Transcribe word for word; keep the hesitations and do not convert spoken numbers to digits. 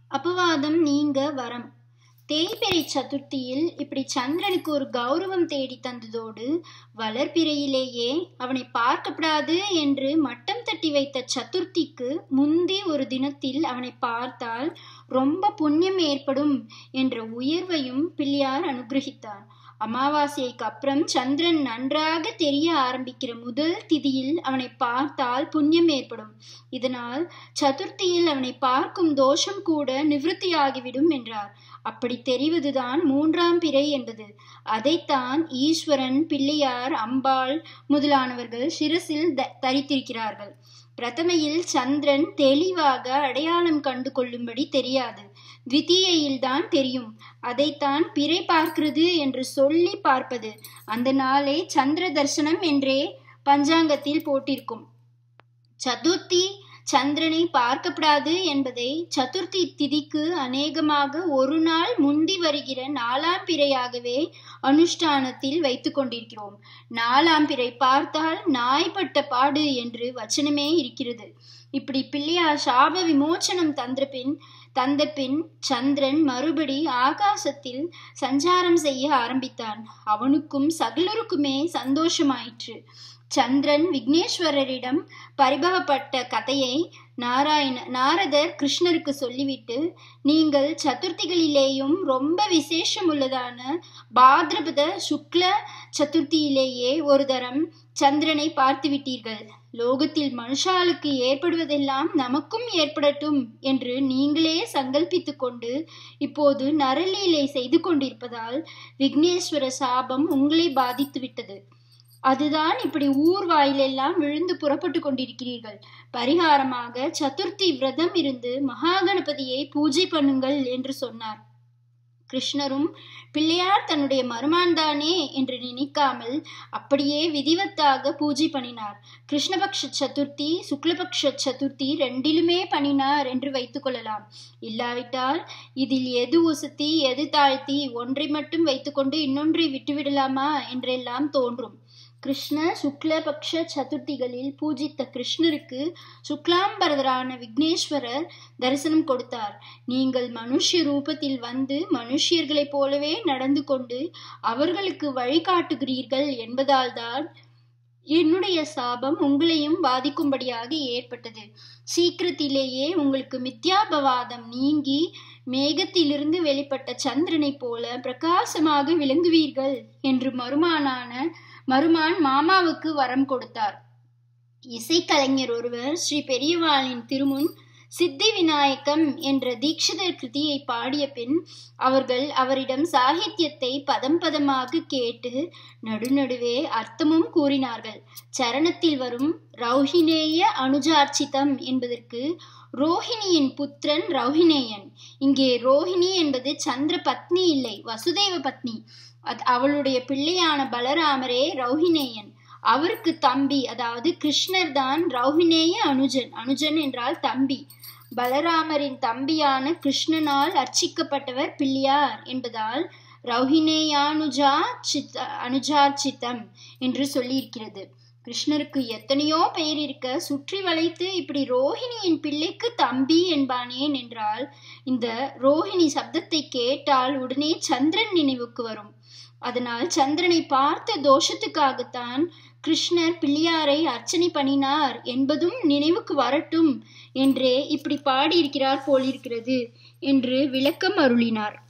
அபவாதம் நீங்க வரம். தேய்பிறை சதுர்த்தியில் இப்படி சந்திரனுக்கு ஒரு கௌரவம் தேடி தந்ததோடு வளர்பிறையிலேயே அவனை பார்க்கப்படாது என்று மட்டம் தட்டி வைத்த சதுர்த்திக்கு முந்தி ஒரு தினத்தில் அவனை பார்த்தால் ரொம்ப புண்ணியம் ஏற்படும் என்ற உயர்வையும் பிள்ளையார் அனுகிரகித்தார். அமாவாசைக்கு அப்புறம் சந்திரன் நன்றாக தெரிய ஆரம்பிக்கிற முதல் திதியில் அவனை பார்த்தால் புண்ணியம் ஏற்படும். இதனால் சதுர்த்தியில் அவனை பார்க்கும் தோஷம் கூட நிவர்த்தியாகிவிடும் என்றார். அப்படி தெரிவதுதான் மூன்றாம் பிறை என்பது. அதைத்தான் ஈஸ்வரன், பிள்ளையார், அம்பாள் முதலானவர்கள் சிரசில் தரித்திருக்கிறார்கள். பிரதமையில் சந்திரன் தெளிவாக அடையாளம் கண்டு கொள்ளும்படி தெரியாது, த்விதீயையில்தான் தெரியும். அதைத்தான் பிறை பார்க்கிறது என்று சொல்லி பார்ப்பது. அந்த நாளே சந்திர தரிசனம் என்றே பஞ்சாங்கத்தில் போட்டிருக்கும். சதுர்த்தி சந்திரனை பார்க்கப்படாது என்பதை சதுர்த்தி திதிக்கு அநேகமாக ஒரு நாள் முந்தி வருகிற நாலாம் பிறையாகவே அனுஷ்டானத்தில் வைத்து கொண்டிருக்கிறோம். நாலாம் பிறை பார்த்தால் நாய்பட்ட பாடு என்று வச்சனமே இருக்கிறது. இப்படி பிள்ளையார் சாப விமோச்சனம் தந்த பின் தந்த பின் சந்திரன் மறுபடி ஆகாசத்தில் சஞ்சாரம் செய்ய ஆரம்பித்தான். அவனுக்கும் சகலருக்குமே சந்தோஷமாயிற்று. சந்திரன் விக்னேஸ்வரரிடம் பரிபவப்பட்ட கதையை நாராயண நாரதர் கிருஷ்ணருக்கு சொல்லிவிட்டு, நீங்கள் சதுர்த்திகளிலேயும் ரொம்ப விசேஷம் உள்ளதான பாத்ரபத சுக்ல சதுர்த்தியிலேயே ஒரு தரம் சந்திரனை பார்த்து விட்டீர்கள். லோகத்தில் மனுஷாளுக்கு ஏற்படுவதெல்லாம் நமக்கும் ஏற்படட்டும் என்று நீங்களே சங்கல்பித்து கொண்டு இப்போது நரலீலை செய்து கொண்டிருப்பதால் விக்னேஸ்வர சாபம் உங்களை பாதித்து விட்டது. அதுதான் இப்படி ஊர் வாயிலெல்லாம் விழுந்து புறப்பட்டு கொண்டிருக்கிறீர்கள். பரிகாரமாக சதுர்த்தி விரதம் இருந்து மகாகணபதியை பூஜை பண்ணுங்கள் என்று சொன்னார். கிருஷ்ணரும் பிள்ளையார் தன்னுடைய மருமான்தானே என்று நினைக்காமல் அப்படியே விதிவத்தாக பூஜை பண்ணினார். கிருஷ்ணபக்ஷ சதுர்த்தி, சுக்லபக்ஷ சதுர்த்தி ரெண்டிலுமே பண்ணினார் என்று வைத்துக் கொள்ளலாம். இல்லாவிட்டால் இதில் எது உசத்தி எது தாழ்த்தி ஒன்றை மட்டும் வைத்துக்கொண்டு இன்னொன்றை விட்டுவிடலாமா என்றெல்லாம் தோன்றும். கிருஷ்ண சுக்லபக்ஷ சதுர்த்திகளில் பூஜித்த கிருஷ்ணருக்கு சுக்லாம்பரதரான விக்னேஸ்வரர் தரிசனம் கொடுத்தார். நீங்கள் மனுஷ ரூபத்தில் வந்து மனுஷியர்களைப் போலவே நடந்து கொண்டு அவர்களுக்கு வழிகாட்டுகிறீர்கள் என்பதால் தான் என்னுடைய சாபம் உங்களையும் பாதிக்கும்படியாக ஏற்பட்டது. சீக்கிரத்திலேயே உங்களுக்கு மித்யாபவாதம் நீங்கி மேகத்திலிருந்து வெளிப்பட்ட சந்திரனை போல பிரகாசமாக விளங்குவீர்கள் என்று மருமானான மருமான் மாமாவுக்கு வரம் கொடுத்தார். இசைக்கலைஞர் ஒருவர் ஸ்ரீ பெரியவாளின் திருமுன் சித்தி விநாயகம் என்ற தீட்சிதர் கிருதியை பாடிய பின் அவர்கள் அவரிடம் சாகித்யத்தை பதம் பதமாக கேட்டு நடுநடுவே அர்த்தமும் கூறினார்கள். சரணத்தில் வரும் ரௌஹினேய அனுஜார்ச்சிதம் என்பதற்கு ரோஹிணியின் புத்திரன் ரௌஹினேயன். இங்கே ரோஹிணி என்பது சந்திர பத்னி இல்லை, வசுதேவ பத்னி. அது அவளுடைய பிள்ளையான பலராமரே ரௌஹினேயன். அவருக்கு தம்பி, அதாவது கிருஷ்ணர் தான் ரௌஹினேய அனுஜன். அனுஜன் என்றால் தம்பி. பலராமரின் தம்பியான கிருஷ்ணனால் அர்ச்சிக்கப்பட்டவர் பிள்ளையார் என்பதால் ரௌஹினேயானுஜா சித் அனுஜார்ச்சிதம் என்று சொல்லியிருக்கிறது. கிருஷ்ணருக்கு எத்தனையோ பெயர் இருக்க சுற்றி வளைத்து இப்படி ரோஹிணியின் பிள்ளைக்கு தம்பி என்பானேன் என்றால் இந்த ரோஹிணி சப்தத்தை கேட்டால் உடனே சந்திரன் நினைவுக்கு வரும். அதனால் சந்திரனை பார்த்த தோஷத்துக்காகத்தான் கிருஷ்ணர் பிள்ளையாரை அர்ச்சனை பண்ணினார் என்பதும் நினைவுக்கு வரட்டும் என்றே இப்படி பாடியிருக்கிறார் போலிருக்கிறது என்று விளக்கம் அருளினார்.